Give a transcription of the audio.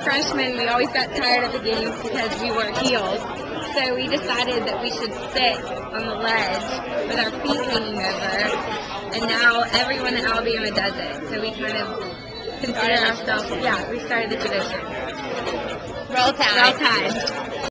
freshmen, we always got tired of the games because we wore heels. So we decided that we should sit on the ledge with our feet hanging over. And now everyone in Alabama does it. So we kind of consider ourselves, we started the tradition. Roll Tide. Roll Tide.